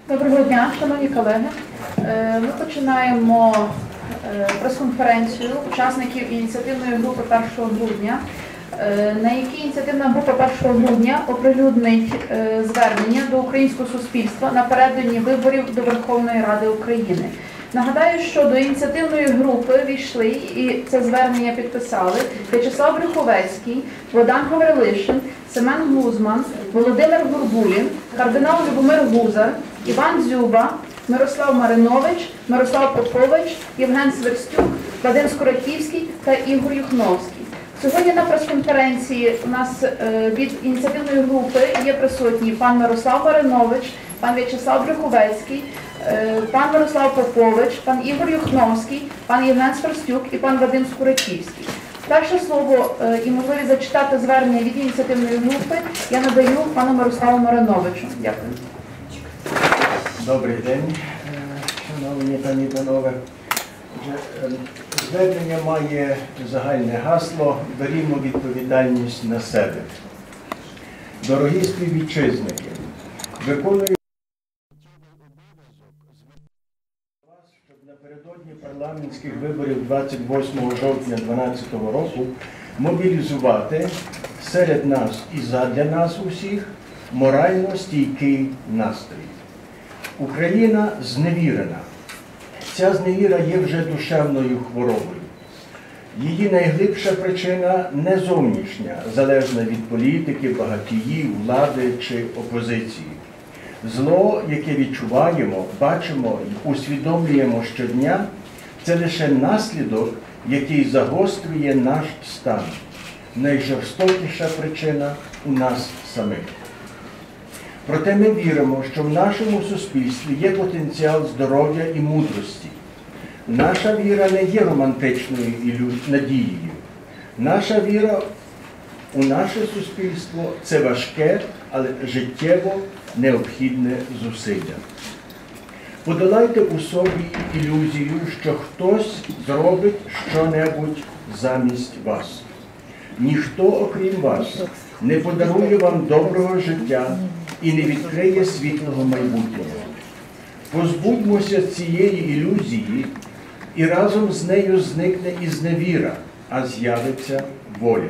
Доброго дня, шановні колеги. Ми починаємо прес-конференцію учасників ініціативної групи 1 грудня, на якій ініціативна група 1 грудня оприлюднить звернення до українського суспільства напередодні виборів до Верховної Ради України. Нагадаю, що до ініціативної групи війшли і це звернення підписали В'ячеслав Брюховецький, Богдан Гаврилишин, Семен Глузман, Володимир Гурбулін, кардинал Любомир Гузар, Іван Дзюба, Мирослав Маринович, Мирослав Попович, Євген Сверстюк, Вадим Скоротівський та Ігор Юхновський. Сьогодні на прес-конференції у нас від ініціативної групи є присутні пан Мирослав Маринович, пан В'ячеслав Брюховецький, пан Мирослав Попович, пан Ігор Юхновський, пан Євген Сверстюк і пан Вадим Скоротівський. Перше слово і можливість зачитати звернення від ініціативної групи я надаю пану Мирославу Мариновичу. Дякую. Добрий день, шановні пані і панове. Звернення має загальне гасло «Берімо відповідальність на себе». Дорогі співвітчизники, виконую вас, щоб напередодні парламентських виборів 28 жовтня 2012 року мобілізувати серед нас і задля нас усіх морально стійкий настрій. Україна зневірена. Ця зневіра є вже душевною хворобою. Її найглибша причина не зовнішня, залежна від політики, багатіїв, влади чи опозиції. Зло, яке відчуваємо, бачимо і усвідомлюємо щодня, це лише наслідок, який загострює наш стан. Найжорстокіша причина у нас самих. Проте ми віримо, що в нашому суспільстві є потенціал здоров'я і мудрості. Наша віра не є романтичною надією. Наша віра у наше суспільство – це важке, але життєво необхідне зусилля. Подолайте у собі ілюзію, що хтось зробить що-небудь замість вас. Ніхто, окрім вас, не подарує вам доброго життя і не відкриє світлого майбутнього. Позбудьмося цієї ілюзії, і разом з нею зникне і зневіра, а з'явиться воля.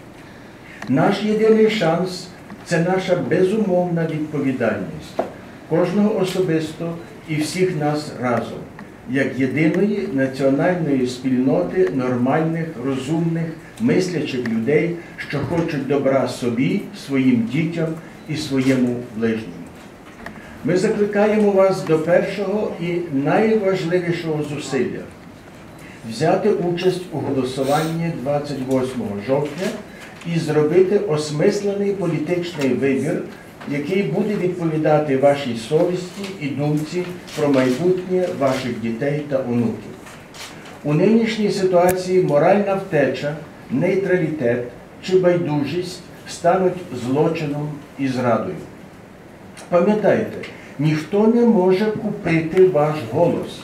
Наш єдиний шанс – це наша безумовна відповідальність, кожного особисто і всіх нас разом, як єдиної національної спільноти нормальних, розумних, мислячих людей, що хочуть добра собі, своїм дітям і своєму ближньому. Ми закликаємо вас до першого і найважливішого зусилля – взяти участь у голосуванні 28 жовтня і зробити осмислений політичний вибір, який буде відповідати вашій совісті і думці про майбутнє ваших дітей та онуків. У нинішній ситуації моральна втеча, нейтралітет чи байдужість стануть злочином і зрадою. Пам'ятайте, ніхто не може купити ваш голос.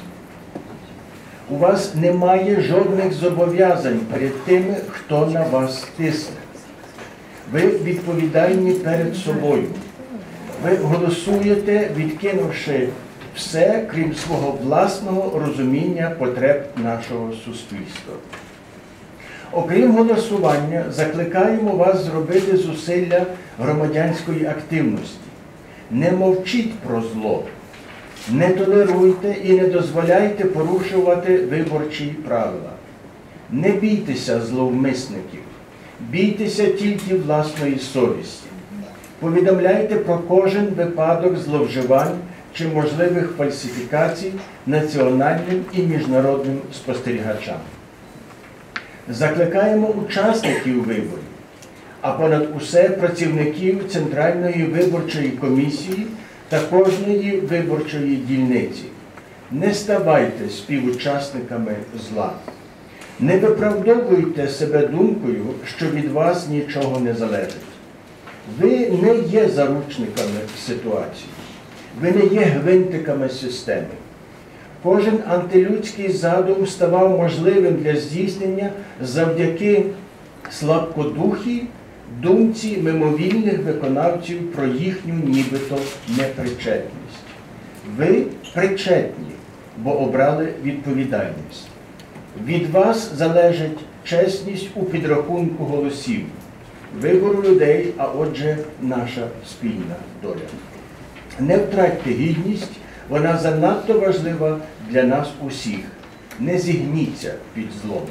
У вас немає жодних зобов'язань перед тими, хто на вас тисне. Ви відповідальні перед собою. Ви голосуєте, відкинувши все, крім свого власного розуміння потреб нашого суспільства. Окрім голосування, закликаємо вас зробити зусилля громадянської активності. Не мовчіть про зло, не толеруйте і не дозволяйте порушувати виборчі правила. Не бійтеся зловмисників, бійтеся тільки власної совісті. Повідомляйте про кожен випадок зловживань чи можливих фальсифікацій національним і міжнародним спостерігачам. Закликаємо учасників виборів, а понад усе працівників Центральної виборчої комісії та кожної виборчої дільниці. Не ставайте співучасниками зла. Не виправдовуйте себе думкою, що від вас нічого не залежить. Ви не є заручниками ситуації. Ви не є гвинтиками системи. Кожен антилюдський задум ставав можливим для здійснення завдяки слабкодухій думці мимовільних виконавців про їхню нібито непричетність. Ви причетні, бо обрали відповідальність. Від вас залежить чесність у підрахунку голосів, вибору людей, а отже, наша спільна доля. Не втратьте гідність, вона занадто важлива для нас усіх. Не зігніться під злом.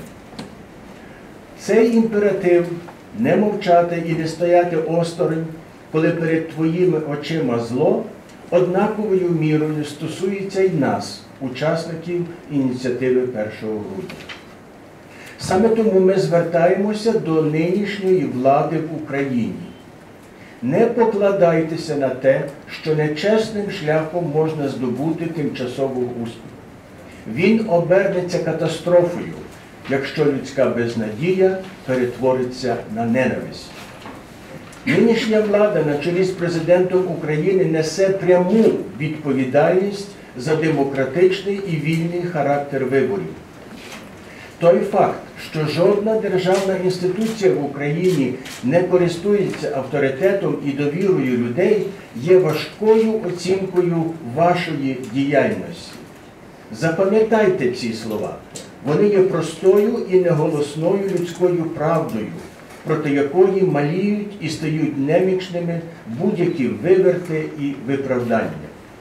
Цей імператив – не мовчати і не стояти осторонь, коли перед твоїми очима зло, однаковою мірою стосується й нас, учасників ініціативи 1 грудня. Саме тому ми звертаємося до нинішньої влади в Україні. Не покладайтеся на те, що нечесним шляхом можна здобути тимчасовий успіх. Він обернеться катастрофою, якщо людська безнадія перетвориться на ненависть. Нинішня влада на чолі з президентом України несе пряму відповідальність за демократичний і вільний характер виборів. Той факт, що жодна державна інституція в Україні не користується авторитетом і довірою людей, є важкою оцінкою вашої діяльності. Запам'ятайте ці слова. Вони є простою і неголосною людською правдою, проти якої маліють і стають немічними будь-які виверти і виправдання.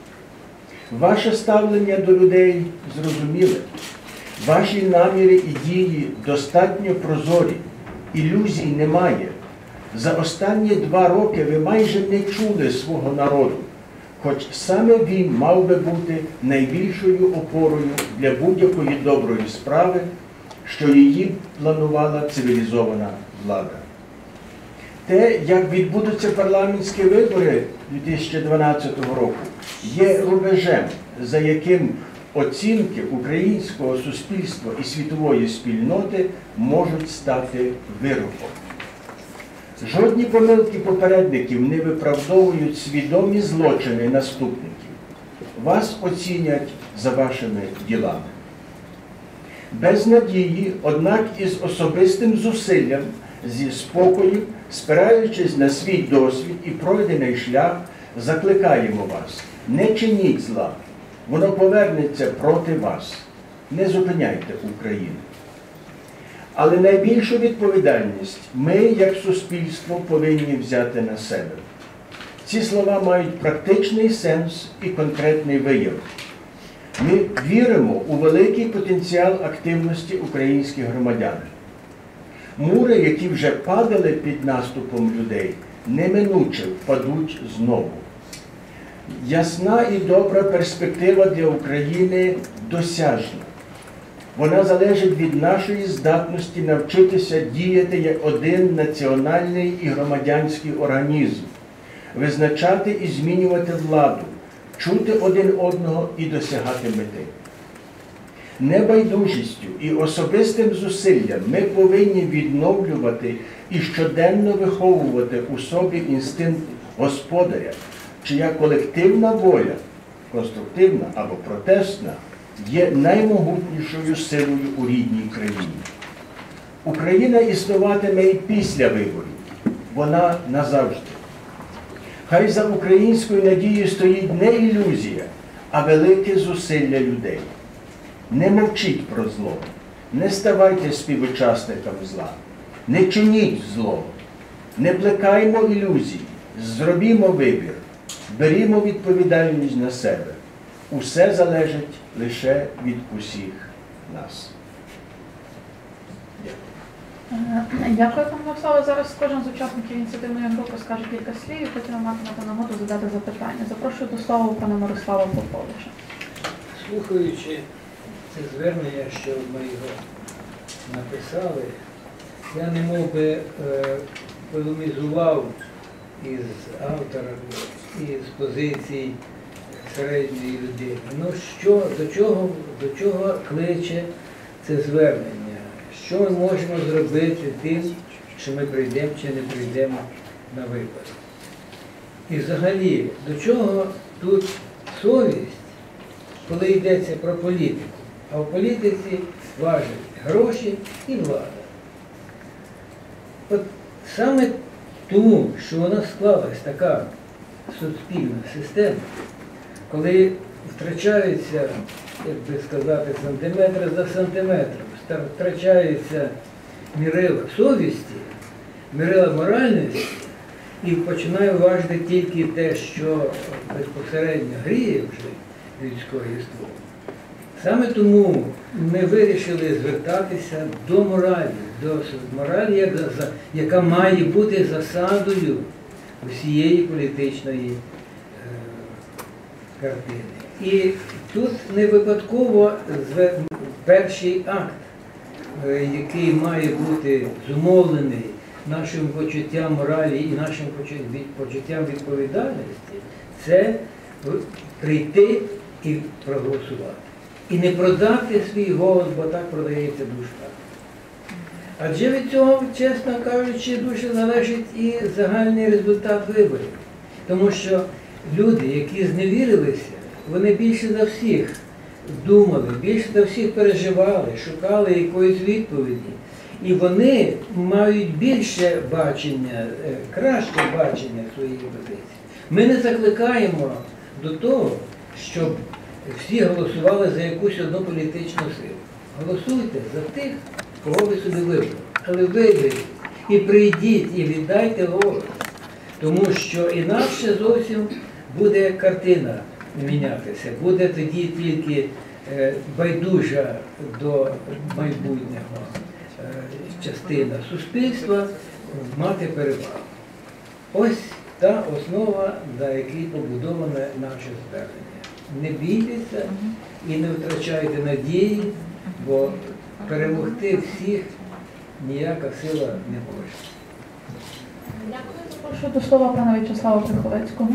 Ваше ставлення до людей зрозуміле. Ваші наміри і дії достатньо прозорі, ілюзій немає. За останні 2 роки ви майже не чули свого народу, хоч саме він мав би бути найбільшою опорою для будь-якої доброї справи, що її планувала цивілізована влада. Те, як відбудуться парламентські вибори 2012 року, є рубежем, за яким оцінки українського суспільства і світової спільноти можуть стати вироком. Жодні помилки попередників не виправдовують свідомі злочини наступників. Вас оцінять за вашими ділами. Без надії, однак із особистим зусиллям, зі спокоєм, спираючись на свій досвід і пройдений шлях, закликаємо вас: не чиніть зла, воно повернеться проти вас. Не зупиняйте Україну. Але найбільшу відповідальність ми, як суспільство, повинні взяти на себе. Ці слова мають практичний сенс і конкретний вияв. Ми віримо у великий потенціал активності українських громадян. Мури, які вже падали під наступом людей, неминуче впадуть знову. Ясна і добра перспектива для України досяжна. Вона залежить від нашої здатності навчитися діяти як один національний і громадянський організм, визначати і змінювати владу, чути один одного і досягати мети. Небайдужістю і особистим зусиллям ми повинні відновлювати і щоденно виховувати у собі інстинкт господаря, чия колективна воля, конструктивна або протестна, є наймогутнішою силою у рідній країні. Україна існуватиме і після виборів. Вона назавжди. Хай за українською надією стоїть не ілюзія, а велике зусилля людей. Не мовчіть про зло, не ставайте співучасниками зла, не чиніть зло, не плекаймо ілюзій, зробімо вибір, берімо відповідальність на себе. Усе залежить лише від усіх нас. Дякую, пане Мирославе. Зараз кожен з учасників ініціативної групи скаже кілька слів, і потім ви матимете нагоду задати запитання. Запрошую до слова пана Мирослава Поповича. Слухаючи це звернення, що ми його написали, я немов би полемізував із авторами, із позицій середньої людини. Ну що, до чого кличе це звернення? Що ми можемо зробити тим, що ми прийдемо чи не прийдемо на вибори? І взагалі, до чого тут совість, коли йдеться про політику? А в політиці важать гроші і влада. От саме тому, що вона склалась така суспільна система, коли втрачаються, як би сказати, сантиметр за сантиметром, втрачаються мірила совісті, мірила моральності, і починаю важити тільки те, що безпосередньо гріє вже людське єство. Саме тому ми вирішили звертатися до моралі, яка має бути засадою усієї політичної картини. І тут не випадково перший акт, який має бути зумовлений нашим почуттям моралі і нашим почуттям відповідальності, це прийти і проголосувати. І не продати свій голос, бо так продається душа. Адже від цього, чесно кажучи, дуже залежить і загальний результат виборів. Тому що люди, які зневірилися, вони більше за всіх думали, більше за всіх переживали, шукали якоїсь відповіді. І вони мають більше бачення, краще бачення своєї позиції. Ми не закликаємо до того, щоб всі голосували за якусь одну політичну силу. Голосуйте за тих, кого ви собі вибрали. Але виберіть і прийдіть, і віддайте голос. Тому що інакше зовсім буде картина мінятися. Буде тоді тільки байдужа до майбутнього частина суспільства мати перевагу. Ось та основа, на якій побудоване наше звернення. Не бійтеся і не втрачайте надії, бо перемогти всіх ніяка сила не може. Дякую. Запрошую до слова пана В'ячеслава Приходецького.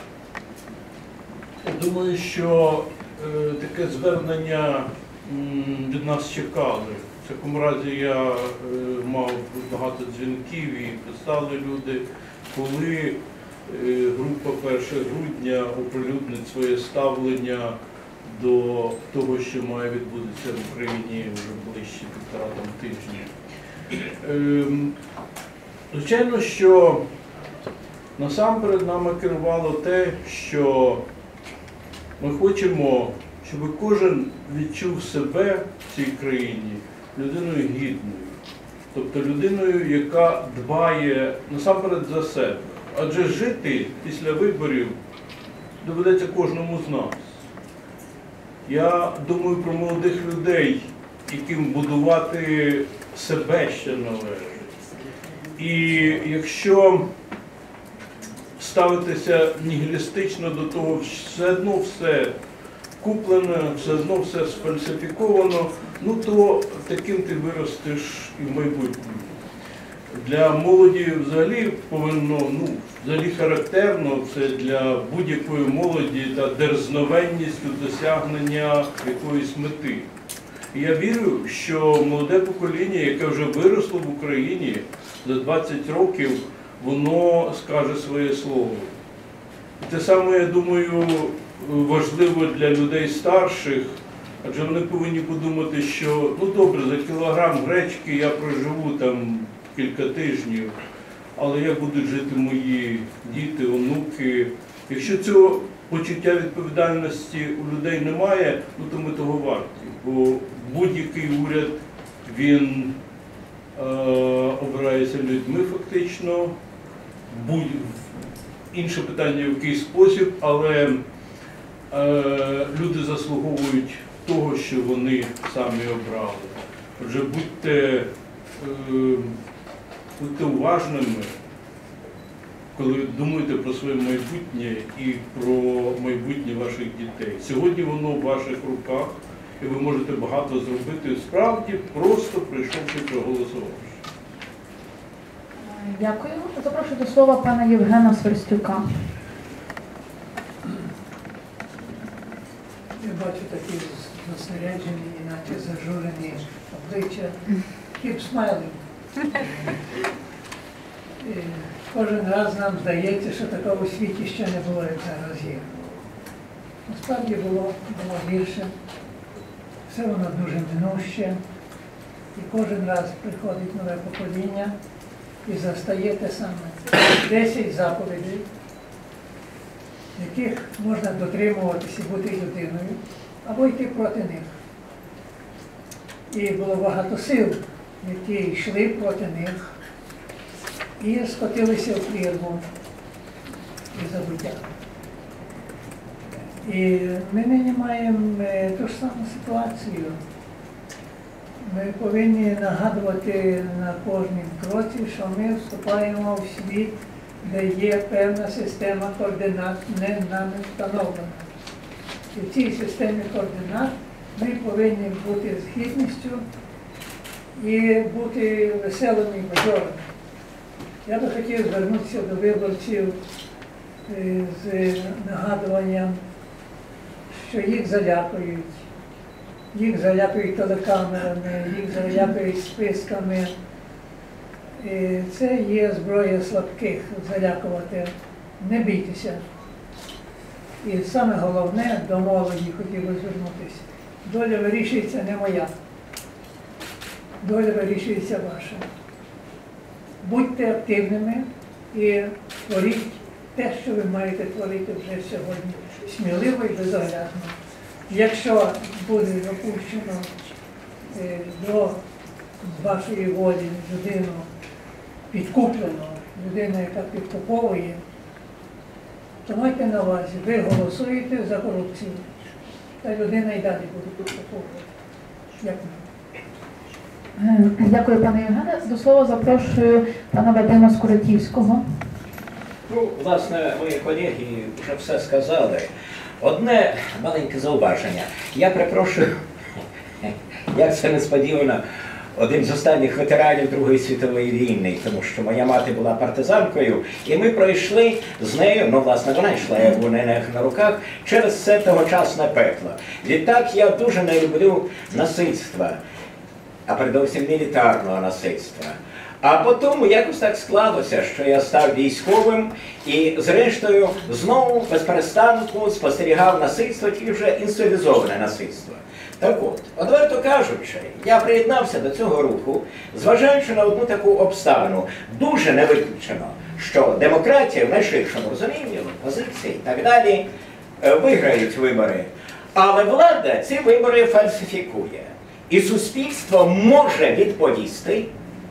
Я думаю, що таке звернення від нас чекали. В такому разі я мав багато дзвінків і писали люди, коли група 1 грудня оприлюднить своє ставлення до того, що має відбутися в Україні вже ближче 1,5 тижня. Звичайно, що насамперед нами керувало те, що ми хочемо, щоб кожен відчув себе в цій країні людиною гідною. Тобто людиною, яка дбає насамперед за себе. Адже жити після виборів доведеться кожному з нас. Я думаю про молодих людей, яким будувати себе ще належить. І якщо ставитися нігілістично до того, все одно все куплене, все одно все сфальсифіковано, ну то таким ти виростеш і в майбутньому. Для молоді взагалі повинно, взагалі характерно, це для будь-якої молоді та дерзновенність у досягнення якоїсь мети. І я вірю, що молоде покоління, яке вже виросло в Україні за 20 років, воно скаже своє слово. І те саме, я думаю, важливо для людей старших, адже вони повинні подумати, що, добре, за кілограм гречки я проживу там кілька тижнів, але як будуть жити мої діти, онуки. Якщо цього почуття відповідальності у людей немає, то ми того варті. Бо будь-який уряд, він обирається людьми фактично, інше питання в який спосіб, але люди заслуговують того, що вони самі обрали. Отже, будьте уважними, коли думаєте про своє майбутнє і про майбутнє ваших дітей. Сьогодні воно в ваших руках, і ви можете багато зробити справді, просто прийшовши проголосувавши. Дякую. Запрошую до слова пана Євгена Сверстюка. Я бачу такі зосереджені, іначе зажурені обличчя, keep smiling. Кожен раз нам здається, що такого у світі ще не було, як зараз є. Насправді було гірше, все воно дуже минуще, і кожен раз приходить нове покоління і застає те саме. 10 заповідей, яких можна дотримуватися і бути людиною, або йти проти них. І було багато сил, які йшли проти них і скотилися в прірву і забуття. І ми нині маємо ту ж саму ситуацію. Ми повинні нагадувати на кожному кроці, що ми вступаємо в світ, де є певна система координат, не нами встановлена. І в цій системі координат ми повинні бути з гідністю і бути веселими і бадьорими. Я би хотів звернутися до виборців з нагадуванням, що їх залякують. Їх залякують телекамерами, їх залякують списками. І це є зброя слабких залякувати. Не бійтеся. І саме головне, до молоді хотів би звернутися. Доля вирішується не моя. Доля вирішується ваша. Будьте активними і творіть те, що ви маєте творити вже сьогодні. Сміливо і безоглядно. Якщо буде допущено до вашої волі людину підкуплено, людина, яка підкуповує, то майте на увазі, ви голосуєте за корупцію, та людина і далі буде підкуповувати. Дякую. Дякую, пане Євгене. До слова запрошую пана Вадима Скуратівського. Ну, власне, мої колеги вже все сказали. Одне маленьке зауваження. Я перепрошую, як це несподівано, один з останніх ветеранів Другої світової війни, тому що моя мати була партизанкою, і ми пройшли з нею, ну, власне, вона йшла у неї на руках, через це тогочасне пекло. Відтак я дуже не люблю насильства, а передовсім мілітарного насильства. А потім якось так склалося, що я став військовим і, зрештою, знову без перестанку спостерігав насильство, тільки вже інституалізоване насильство. Так от, одверто кажучи, я приєднався до цього руху, зважаючи на одну таку обставину. Дуже не виключено, що демократія в найширшому розумінні, опозиція і так далі, виграють вибори. Але влада ці вибори фальсифікує. І суспільство може відповісти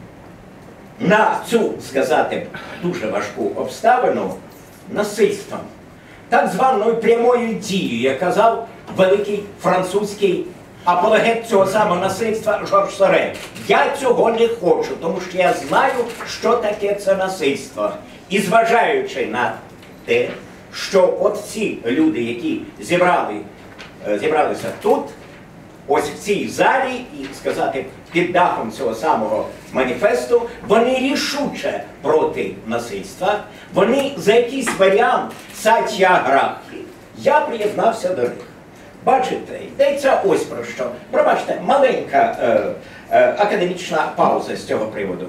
на цю, сказати, дуже важку обставину насильством, так званою прямою дією, як казав великий французький апологет цього самого насильства Жорж Сорен. Я цього не хочу, тому що я знаю, що таке це насильство. І зважаючи на те, що от ці люди, які зібралися тут, ось в цій залі, і, сказати, під дахом цього самого маніфесту, вони рішуче проти насильства, вони за якийсь варіант сатьяграхи. Я приєднався до них. Бачите, йдеться ось про що. Пробачте, маленька академічна пауза з цього приводу.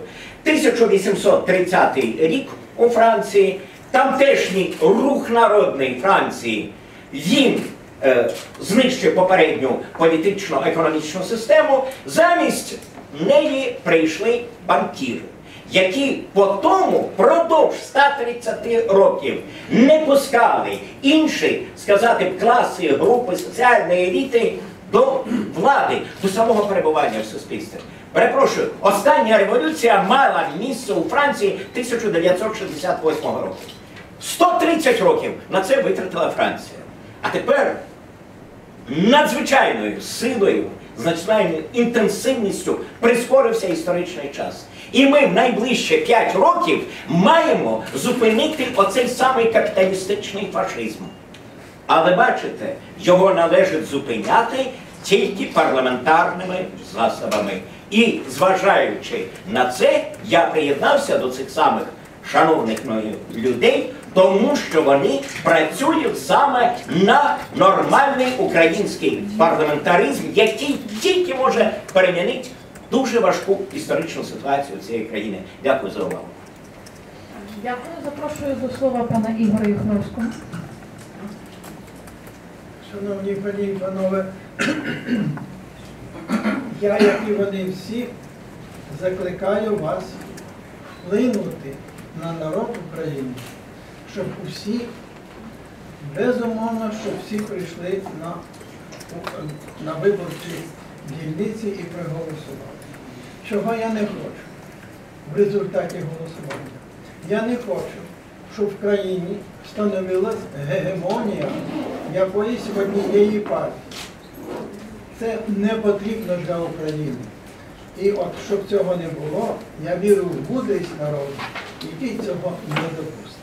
1830 рік у Франції, тамтешній рух народний Франції, він знищив попередню політично-економічну систему, замість неї прийшли банкіри, які потому продовж 130 років не пускали інші, сказати, класи, групи, соціальної еліти до влади, до самого перебування в суспільстві. Перепрошую, остання революція мала місце у Франції 1968 року. 130 років на це витратила Франція. А тепер надзвичайною силою, значною інтенсивністю прискорився історичний час. І ми в найближчі 5 років маємо зупинити оцей самий капіталістичний фашизм. Але бачите, його належить зупиняти тільки парламентарними засобами. І зважаючи на це, я приєднався до цих самих шановних людей, тому що вони працюють саме на нормальний український парламентаризм, який тільки може перемінити дуже важку історичну ситуацію цієї країни. Дякую за увагу. Дякую. Запрошую до слова пана Ігоря Юхновського. Шановні пані і панове, я, як і вони всі, закликаю вас вплинути на народ України, щоб усі Безумовно, що всі прийшли на виборчі дільниці і проголосували. Чого я не хочу в результаті голосування? Я не хочу, щоб в країні встановилась гегемонія якоїсь однієї партії. Це не потрібно для України. І от, щоб цього не було, я вірю в мудрість народу, який цього не допустить.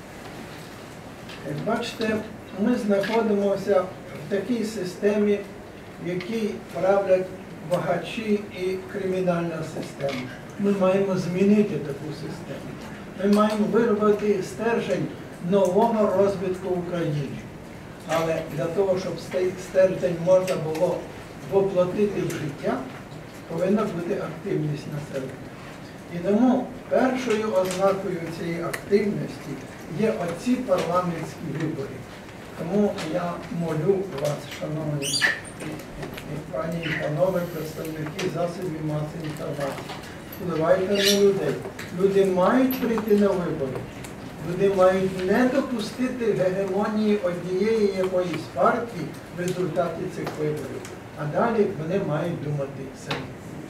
Як бачите, ми знаходимося в такій системі, в якій правлять багачі і кримінальна система. Ми маємо змінити таку систему. Ми маємо виробити стержень нового розвитку України. Але для того, щоб цей стержень можна було воплотити в життя, повинна бути активність населення. І тому першою ознакою цієї активності є оці парламентські вибори. Тому я молю вас, шановні пані і панове, представники засобів масової інформації, впливайте на людей. Люди мають прийти на вибори. Люди мають не допустити гегемонії однієї якоїсь партії в результаті цих виборів. А далі вони мають думати самі.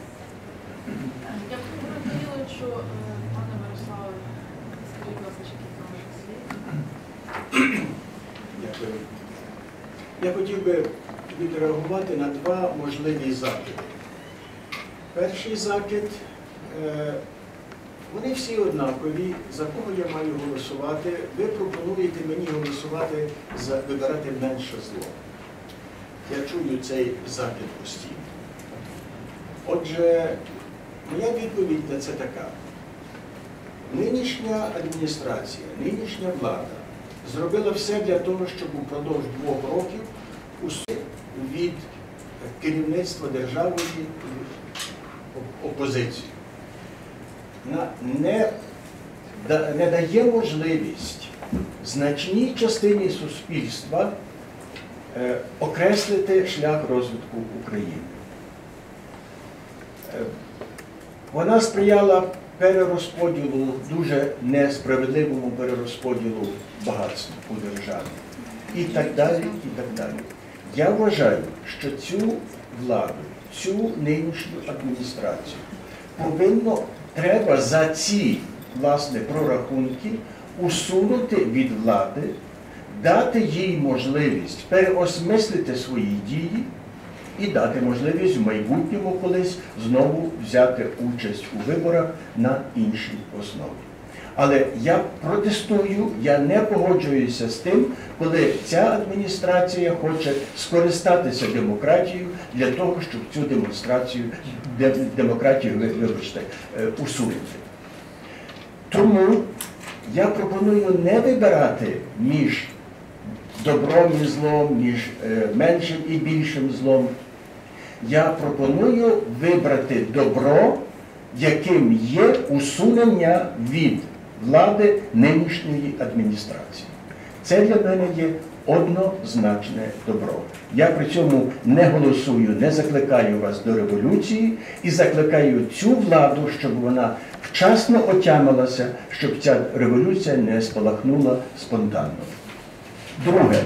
Дякую, Володимир Юрійовичу. Пане Мирославе, скажіть, будь ласка, чи кілька ваших слів? Дякую. Я хотів би відреагувати на два можливі закиди. Перший закид, вони всі однакові, за кого я маю голосувати. Ви пропонуєте мені голосувати за вибирати менше зло. Я чую цей закид постійно. Отже, моя відповідь на це така. Нинішня адміністрація, нинішня влада зробила все для того, щоб упродовж 2 років усунути від керівництва держави опозицію. Не дає можливість значній частині суспільства окреслити шлях розвитку України. Вона сприяла перерозподілу, дуже несправедливому перерозподілу багатства у державі. І так далі, і так далі. Я вважаю, що цю владу, цю нинішню адміністрацію треба за ці, власне, прорахунки усунути від влади, дати їй можливість переосмислити свої дії і дати можливість в майбутньому колись знову взяти участь у виборах на іншій основі. Але я протестую, я не погоджуюся з тим, коли ця адміністрація хоче скористатися демократією для того, щоб цю демократію, усунути. Тому я пропоную не вибирати між добром і злом, між меншим і більшим злом. Я пропоную вибрати добро, яким є усунення від влади нинішньої адміністрації. Це для мене є однозначне добро. Я при цьому не голосую, не закликаю вас до революції і закликаю цю владу, щоб вона вчасно отямилася, щоб ця революція не спалахнула спонтанно. Друге.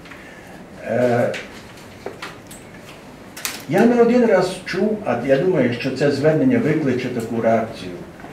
Я не один раз чув, а я думаю, що це звернення викличе таку реакцію.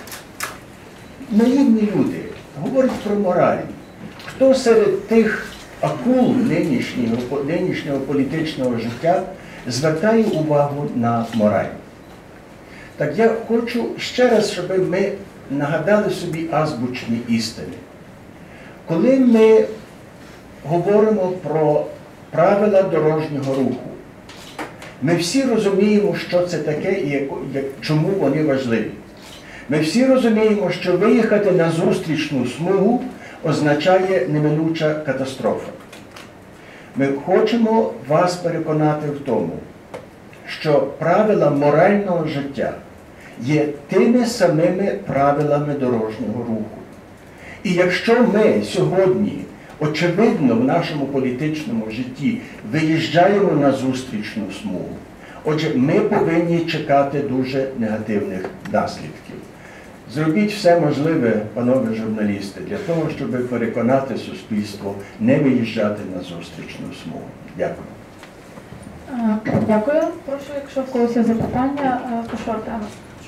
Наївні люди говорять про мораль. Хто серед тих акул нинішнього політичного життя звертає увагу на мораль? Так я хочу ще раз, щоб ми нагадали собі азбучні істини. Коли ми говоримо про правила дорожнього руху, ми всі розуміємо, що це таке і чому вони важливі. Ми всі розуміємо, що виїхати на зустрічну смугу означає неминуча катастрофа. Ми хочемо вас переконати в тому, що правила морального життя є тими самими правилами дорожнього руху. І якщо ми сьогодні, очевидно, в нашому політичному житті виїжджаємо на зустрічну смугу, отже, ми повинні чекати дуже негативних наслідків. Зробіть все можливе, панове журналісти, для того, щоб переконати суспільство не виїжджати на зустрічну смугу. Дякую. Дякую. Прошу, якщо в когось є запитання, прошу Артема.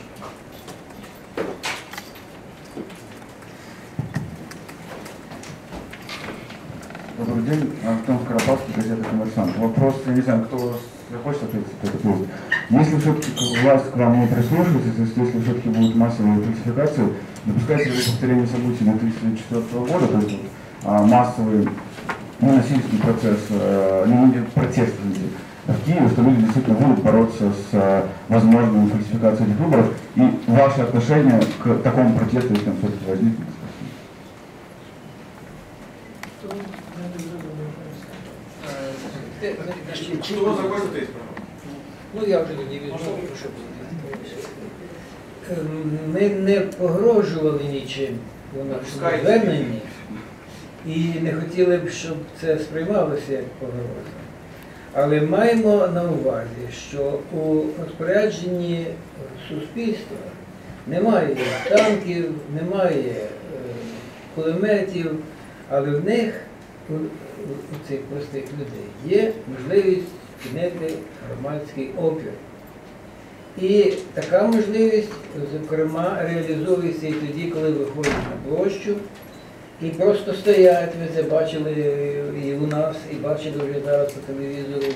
Добрый день, Артем Скоропадский, газета «Коммерсант». Вопрос, я не знаю, кто захочет ответить, это будет. Если все-таки власть к вам не прислушивается, если все-таки будут массовые фальсификации, допускается ли повторение событий 2004 года, то есть массовый насильственный процесс, протест в Киеве, что люди действительно будут бороться с возможной фальсификацией этих выборов, и ваше отношение к такому протесту, если он все-таки возникнет? Чого закажете? Ну я вже тоді відмовлю, щоб ми не погрожували нічим у нашому зверненні і не хотіли б, щоб це сприймалося як погроза. Але маємо на увазі, що у розпорядженні суспільства немає танків, немає кулеметів, але в них, у цих простих людей, є можливість чинити громадський опір. І така можливість, зокрема, реалізовується і тоді, коли виходять на площу і просто стоять, ви це бачили і у нас, і бачили вже зараз по телевізору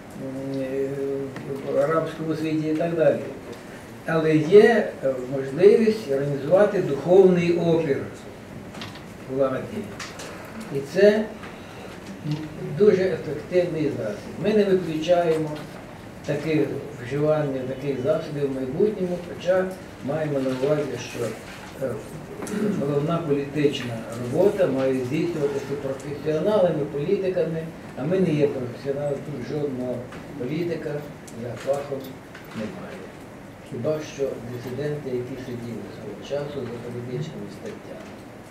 в арабському світі і так далі. Але є можливість організувати духовний опір владі. І це дуже ефективний засіб. Ми не виключаємо вживання таких засобів в майбутньому, хоча маємо на увазі, що головна політична робота має здійснюватися професіоналами, політиками, а ми не є професіоналами, тут жодного політика за фахом немає. Хіба що дисиденти, які сиділи свого часу за політичними статтями.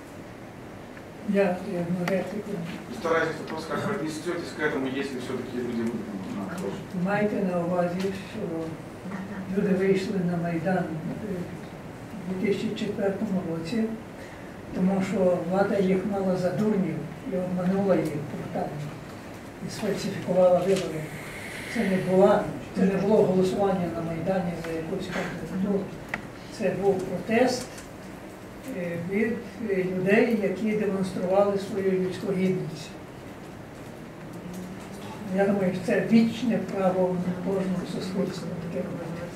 Я одну репліку. Старайтесь вопрос, как вы отнесетесь к этому, если все-таки люди выйдут на площадь. Майте на увазі, що люди вийшли на Майдан у 2004 році, тому що влада їх мала за дурнів і обманула їх брутально і сфальсифікувала вибори. Це не було голосування на Майдані за якусь кандидатуру. Це був протест від людей, які демонстрували свою людську гідність. Я думаю, що це вічне право кожного суспільства таке робити.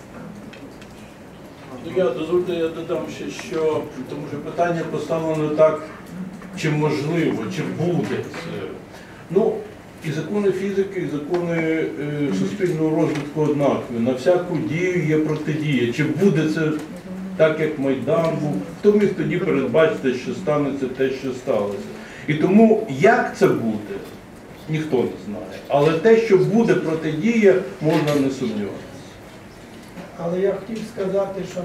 Дозвольте, я додам ще, що тому що питання поставлено так, чи можливо, чи буде це. Ну, і закони фізики, і закони суспільного розвитку однакові. На всяку дію є протидія. Чи буде це так, як Майдан був, хто міг тоді передбачити, що станеться те, що сталося. І тому, як це буде, ніхто не знає. Але те, що буде протидія, можна не сумніватися. Але я хотів сказати, що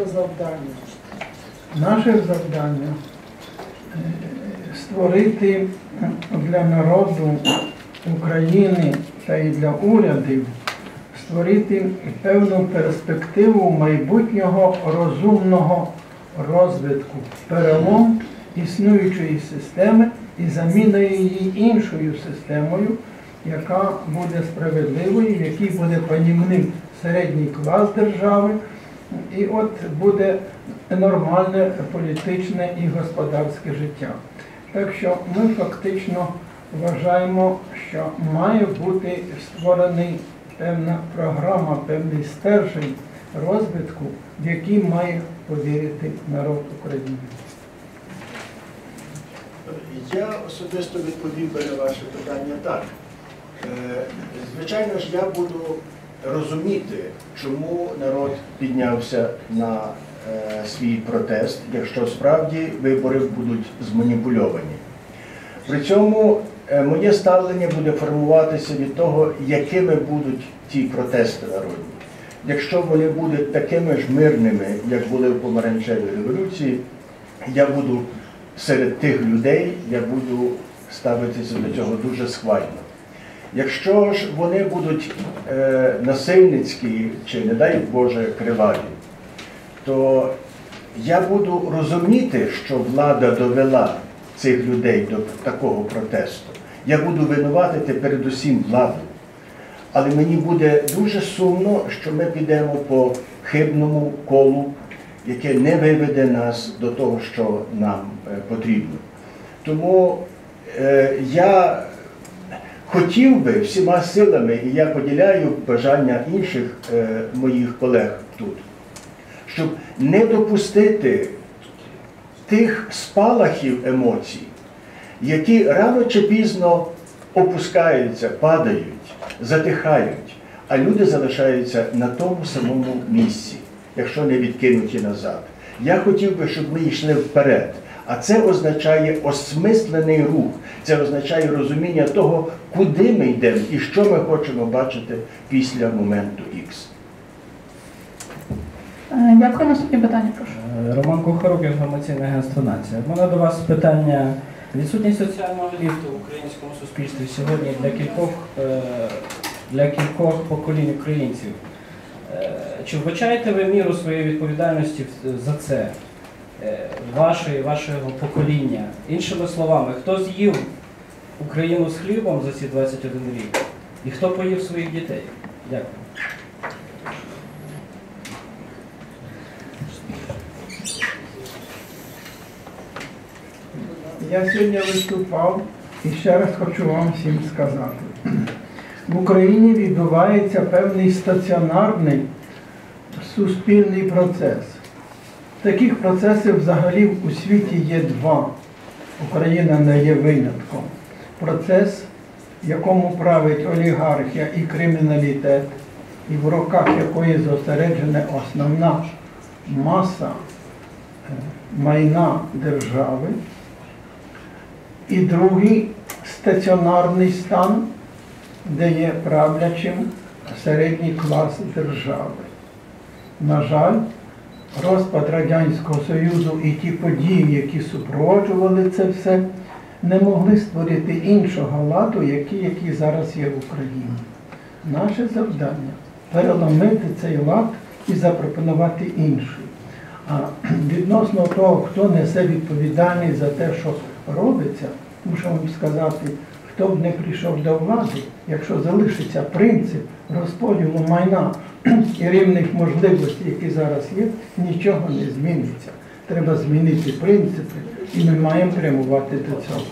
наше завдання створити для народу України та і для урядів, створити певну перспективу майбутнього розумного розвитку, перелом існуючої системи і заміна її іншою системою, яка буде справедливою, в якій буде панівним середній клас держави, і от буде нормальне політичне і господарське життя. Так що ми фактично вважаємо, що має бути створений певна програма, певний стержень розвитку, в який має повірити народ України. Я особисто відповів би на ваше питання так. Звичайно ж, я буду розуміти, чому народ піднявся на свій протест, якщо справді вибори будуть зманіпульовані. При цьому моє ставлення буде формуватися від того, якими будуть ті протести народні. Якщо вони будуть такими ж мирними, як були в помаранчевій революції, я буду серед тих людей, я буду ставитися до цього дуже схвально. Якщо ж вони будуть насильницькі чи, не дай Боже, криваві, то я буду розуміти, що влада довела цих людей до такого протесту. Я буду винуватити передусім владу. Але мені буде дуже сумно, що ми підемо по хибному колу, яке не виведе нас до того, що нам потрібно. Тому я хотів би всіма силами, і я поділяю бажання інших моїх колег тут, щоб не допустити тих спалахів емоцій, які рано чи пізно опускаються, падають, затихають, а люди залишаються на тому самому місці, якщо не відкинуті назад. Я хотів би, щоб ми йшли вперед. А це означає осмислений рух, це означає розуміння того, куди ми йдемо і що ми хочемо бачити після моменту Х. Дякую. Наступне питання, прошу. Роман Кухарук, інформаційне агентство «Нація». У мене до вас питання. Відсутність соціального ліфту в українському суспільстві сьогодні для кількох поколінь українців. Чи вбачаєте ви міру своєї відповідальності за це? Вашого покоління? Іншими словами, хто з'їв Україну з хлібом за ці 21 рік? І хто поїв своїх дітей? Дякую. Я сьогодні виступав і ще раз хочу вам всім сказати. В Україні відбувається певний стаціонарний суспільний процес. Таких процесів взагалі у світі є два. Україна не є винятком. Процес, в якому править олігархія і криміналітет, і в руках якої зосереджена основна маса майна держави. І другий стаціонарний стан, де є правлячим середній клас держави. На жаль, розпад Радянського Союзу і ті події, які супроводжували це все, не могли створити іншого ладу, який зараз є в Україні. Наше завдання – переломити цей лад і запропонувати інший. А відносно того, хто несе відповідальність за те, що робиться, мушу вам сказати, хто б не прийшов до влади, якщо залишиться принцип розподілу майна і рівних можливостей, які зараз є, нічого не зміниться. Треба змінити принципи, і ми маємо прямувати до цього.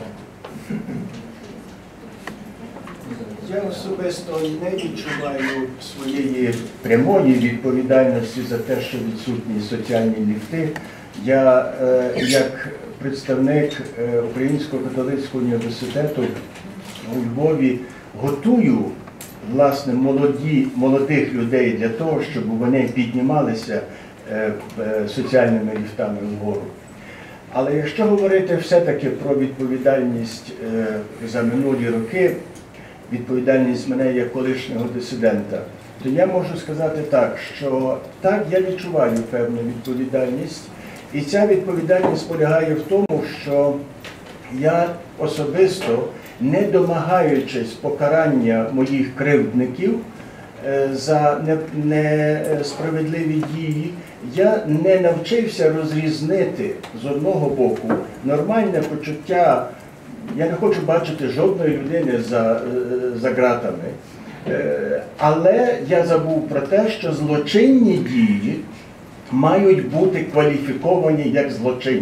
Я особисто не відчуваю своєї прямої відповідальності за те, що відсутні соціальні ліфти. Я, як представник Українського католицького університету у Львові, готую, власне, молодих людей для того, щоб вони піднімалися соціальними ліфтами вгору. Але якщо говорити все-таки про відповідальність за минулі роки, відповідальність мене як колишнього дисидента, то я можу сказати так, що так, я відчуваю певну відповідальність, і ця відповідальність полягає в тому, що я особисто, не домагаючись покарання моїх кривдників за несправедливі дії, я не навчився розрізнити з одного боку нормальне почуття. Я не хочу бачити жодної людини за ґратами, але я забув про те, що злочинні дії мають бути кваліфіковані як злочинні.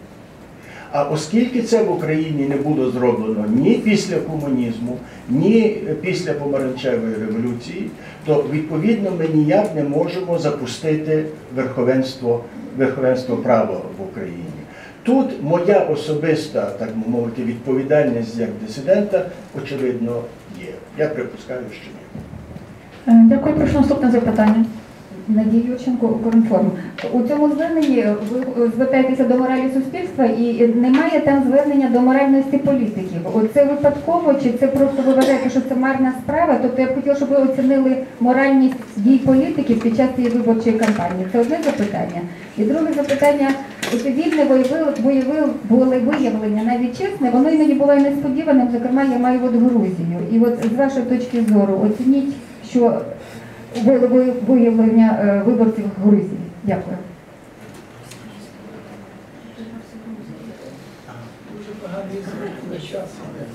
А оскільки це в Україні не було зроблено ні після комунізму, ні після помаранчевої революції, то відповідно ми ніяк не можемо запустити верховенство права в Україні. Тут моя особиста, так мовити, відповідальність як дисидента, очевидно, є. Я припускаю, що ні. Дякую. Прошу наступне запитання. Надія Юрченко, Укрінформ. У цьому зверненні ви звертаєтеся до моралі суспільства і немає там звернення до моральності політиків. Це випадково чи це просто ви вважаєте, що це марна справа? Тобто я б хотіла, щоб ви оцінили моральність дій політиків під час цієї виборчої кампанії. Це одне запитання. І друге запитання, оце вільне волевиявлення, навіть чесне, воно іноді буває несподіваним, зокрема я маю от Грузію. І от з вашої точки зору оцініть, що виявлення виборців в Грузії. Дякую. час.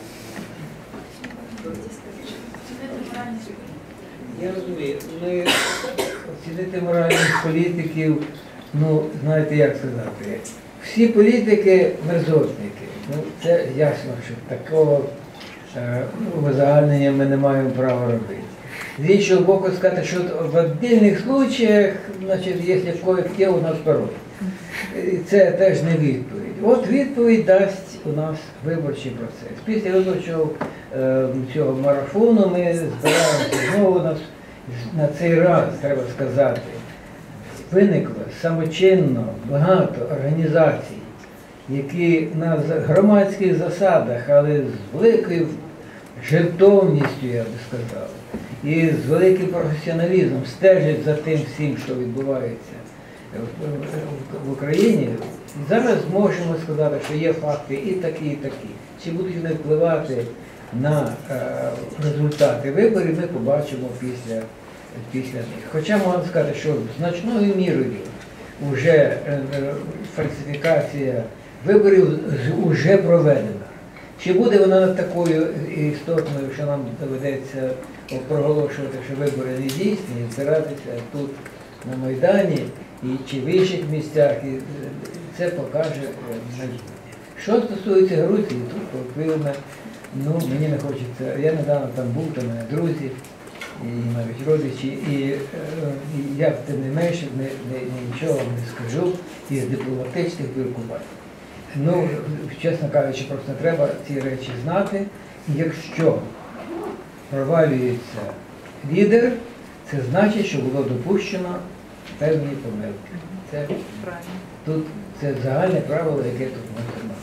Я розумію, ми оцінити моральність політиків, ну, знаєте, як сказати, всі політики мерзотники. Ну, це ясно, що такого узагальнення ми не маємо права робити. З іншого боку, сказати, що в віддільних случаях, значить, якщо кое-хто у нас порой. Це теж не відповідь. От відповідь дасть у нас виборчий процес. Після виборчого цього марафону ми збираємося знову на цей раз, треба сказати, виникло самочинно багато організацій, які на громадських засадах, але з великою жертовністю, я би сказав, і з великим професіоналізмом стежать за тим всім, що відбувається в Україні. Зараз можемо сказати, що є факти і такі, і такі. Чи будуть вони впливати на результати виборів, ми побачимо після них. Хоча можна сказати, що значною мірою вже фальсифікація виборів вже проведена. Чи буде вона такою істотною, що нам доведеться проголошувати, що вибори не дійсні, і збиратися тут на Майдані, і чи в інших місцях, і це покаже майбутнє. Що стосується Грузії, тут впливне, ну, мені не хочеться, я недавно там був, там мене друзі, і навіть родичі, і я тим не менше нічого не скажу із дипломатичних виркувань. Ну, чесно кажучи, просто треба ці речі знати. І якщо провалюється лідер, це значить, що було допущено певні помилки. Це загальне правило, яке тут можна.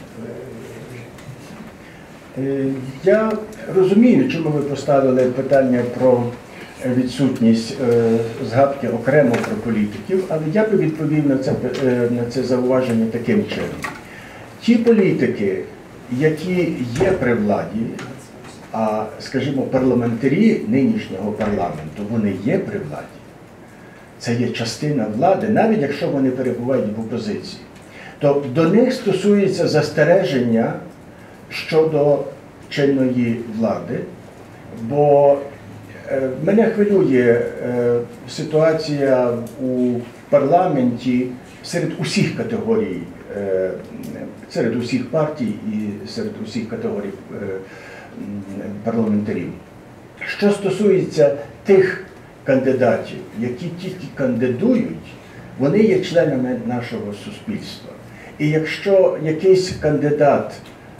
Я розумію, чому ви поставили питання про відсутність згадки окремо про політиків, але я би відповів на це зауваження таким чином. Ті політики, які є при владі, а, скажімо, парламентарі нинішнього парламенту, вони є при владі. Це є частина влади, навіть якщо вони перебувають в опозиції. То до них стосується застереження щодо чинної влади, бо мене хвилює ситуація у парламенті серед усіх категорій, серед усіх партій і серед усіх категорій парламентарів. Що стосується тих кандидатів, які тільки кандидують, вони є членами нашого суспільства. І якщо якийсь кандидат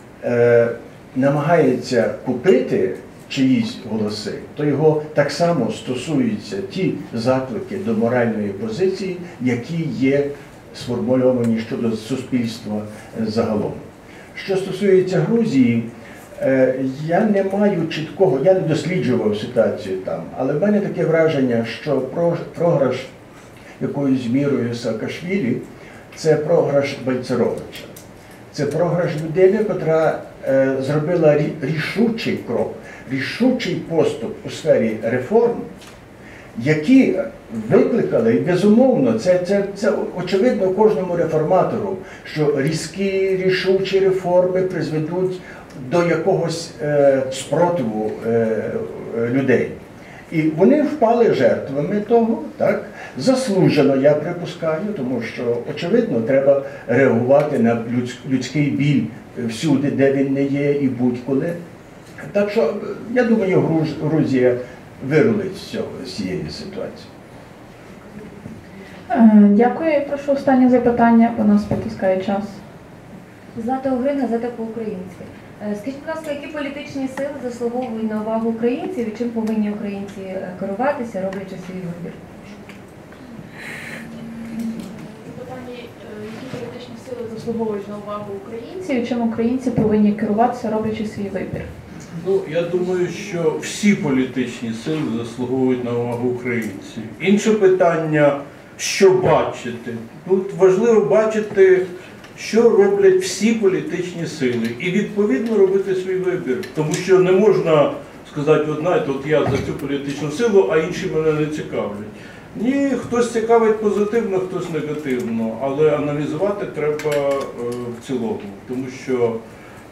намагається купити чиїсь голоси, то його так само стосуються ті заклики до моральної позиції, які є сформульовані щодо суспільства загалом. Що стосується Грузії, я не маю чіткого, я не досліджував ситуацію там, але в мене таке враження, що програш якоюсь мірою Саакашвілі – це програш Бальцеровича. Це програш людини, яка зробила рішучий крок, рішучий поступ у сфері реформ, які викликали, і безумовно, це очевидно кожному реформатору, що різкі, рішучі реформи призведуть до якогось спротиву людей. І вони впали жертвами того, так, заслужено, я припускаю, тому що, очевидно, треба реагувати на людський біль всюди, де він не є і будь-коли. Так що, я думаю, Грузія вирулить з цієї ситуації. Дякую. Прошу останнє запитання, бо нас потискає час. Злата Угрин, газета по-українськи. Скажіть, будь ласка, які політичні сили заслуговують на увагу українців і чим повинні українці керуватися, роблячи свій вибір? Питання, які політичні сили заслуговують на увагу українців і чим українці повинні керуватися, роблячи свій вибір? Ну, я думаю, що всі політичні сили заслуговують на увагу українців. Інше питання, що бачити. Тут важливо бачити, що роблять всі політичні сили, і відповідно робити свій вибір. Тому що не можна сказати, от знаєте, от я за цю політичну силу, а інші мене не цікавлять. Ні, хтось цікавить позитивно, хтось негативно, але аналізувати треба в цілому, тому що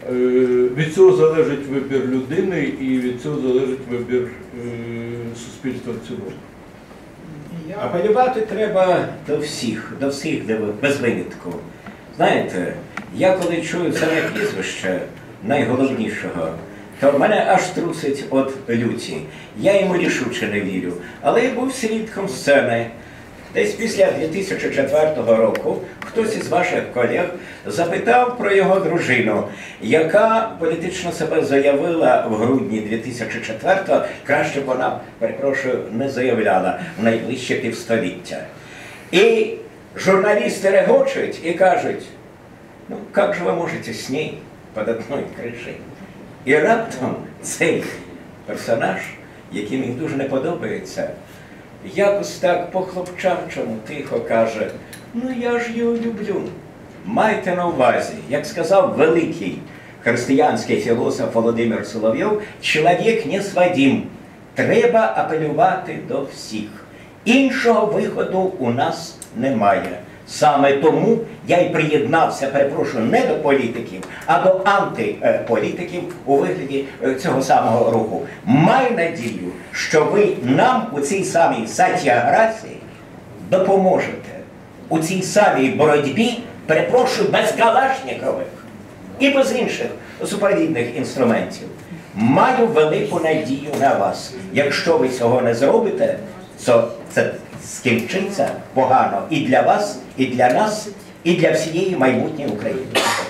Від цього залежить вибір людини і від цього залежить вибір суспільства в цілому. Апелювати треба до всіх, без винятку. Знаєте, я коли чую це прізвище найголовнішого, то в мене аж трусить від люті. Я йому рішуче не вірю, але я був свідком сцени. Десь після 2004 року хтось із ваших колег запитав про його дружину, яка політично себе заявила в грудні 2004-го, краще б вона, перепрошую, не заявляла в найближче півстоліття. І журналісти регочуть і кажуть, ну, як же ви можете з нею під одною кришею? І раптом цей персонаж, який мені дуже не подобається, якось так по-хлопчачому тихо каже, ну я ж його люблю. Майте на увазі, як сказав великий християнський філософ Володимир Соловйов, чоловік не свадім, треба апелювати до всіх. Іншого виходу у нас немає. Саме тому я й приєднався, перепрошую, не до політиків, а до антиполітиків у вигляді цього самого руху. Маю надію, що ви нам у цій самій сатіаграції допоможете. У цій самій боротьбі, перепрошую, без калашникових і без інших супровідних інструментів. Маю велику надію на вас. Якщо ви цього не зробите, то це скінчиться погано і для вас, і для нас, і для всієї майбутньої України.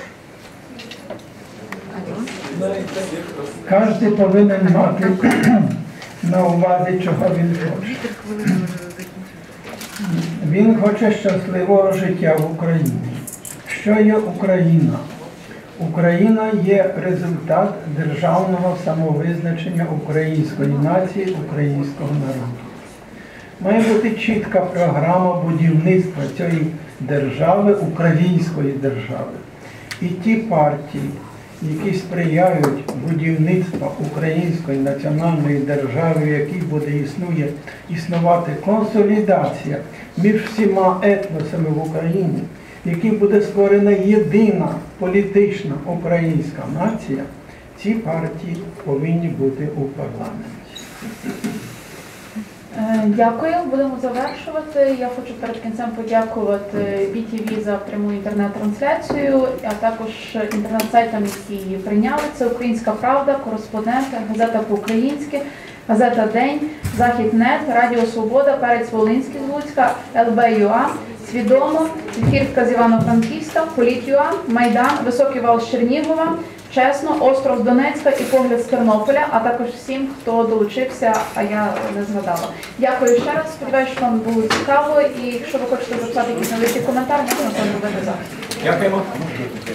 Кожен повинен мати на увазі, чого він хоче. Він хоче щасливого життя в Україні. Що є Україна? Україна є результат державного самовизначення української нації, українського народу. Має бути чітка програма будівництва цієї держави, української держави. І ті партії, які сприяють будівництву української національної держави, в якій буде існувати консолідація між всіма етносами в Україні, в якій буде створена єдина політична українська нація, ці партії повинні бути у парламенті. Дякую, будемо завершувати. Я хочу перед кінцем подякувати BTV за пряму інтернет-трансляцію, а також інтернет-сайтам, які її прийняли. Це «Українська правда», «Кореспондент», газета «По-українськи», газета «День», «Захід.нет», Радіо Свобода, Перець Волинський з Луцька, ЛБ.ЮА, «Свідомо», «Ефірка» з Івано-Франківська, «Політ.ЮА», «Майдан», «Високий вал» з Чернігова, «Чесно», «Остров» з Донецька і «Погляд з Тернополя», а також всім, хто долучився, а я не згадала. Дякую ще раз, сподіваюся, що вам було цікаво, і якщо ви хочете записати якийсь невеликий коментар, можна це зробити зараз. Дякуємо.